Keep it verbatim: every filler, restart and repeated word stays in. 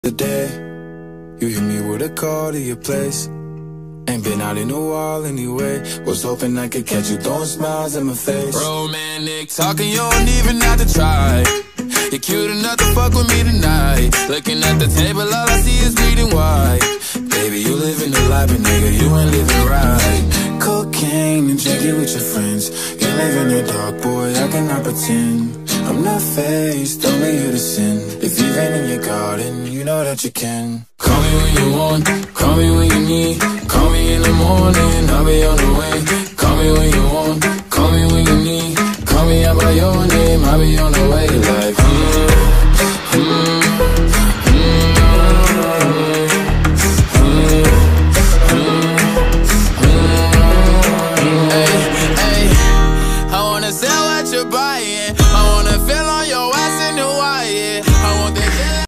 The day you hit me with a call to your place. Ain't been out in a while anyway. Was hoping I could catch you throwing smiles in my face. Romantic talking, you don't even have to try. You're cute enough to fuck with me tonight. Looking at the table, all I see is bleeding white. Baby, you living the life, but nigga, you ain't living right. Cocaine and drinking with your friends. You live in the dark, boy, I cannot pretend. I'm not faced, only you to sin. If you've been in your garden, you know that you can. Call me when you want, call me when you need. Call me in the morning, I'll be on the way. Call me when you want, call me when you need. Call me out by your name, I'll be on the way. Like, hmm.